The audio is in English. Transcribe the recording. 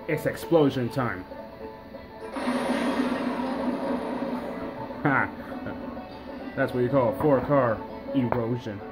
It's explosion time. Ha! That's what you call 4-car erosion.